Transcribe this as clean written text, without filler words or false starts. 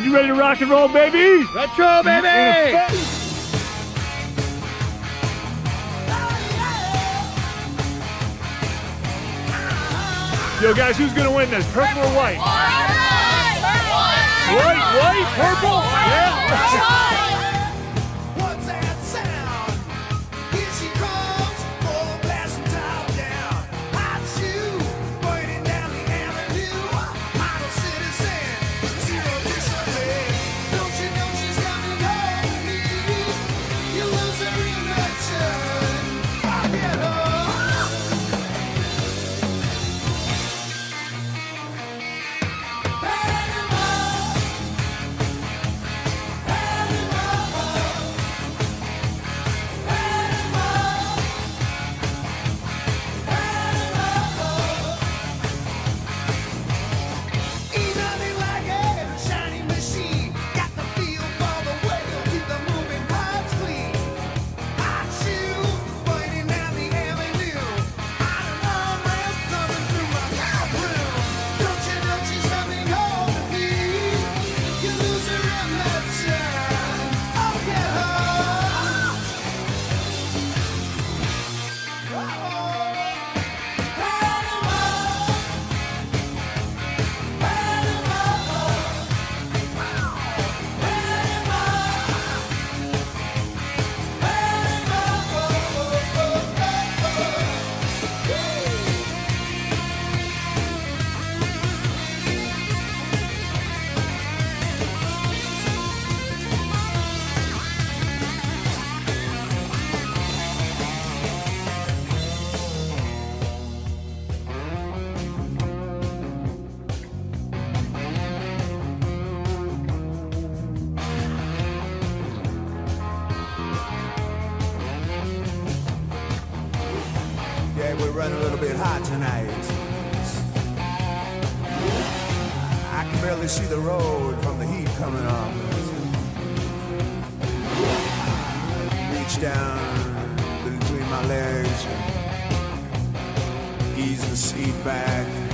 You ready to rock and roll, baby? Retro, baby! Yo, guys, who's gonna win this? Purple or white? White, purple? Yeah. What's that sound? Here she comes, full blasting top down. Hot shoe, burning down the avenue. Model citizen, zero discipline. Don't you know she's coming home to me? You lose her erection. I'll get her. Ain't nothing like it, a shiny machine. Got the feel for the whale, keep the moving parts clean. Hot shoe, burning down the avenue. On an arm ramp coming through my bathroom. Don't you know she's coming home to me? You lose her erection. I'll get her. Yeah, we're running a little bit hot tonight. I can barely see the road from the heat coming on. Reach down between my legs, ease the seat back.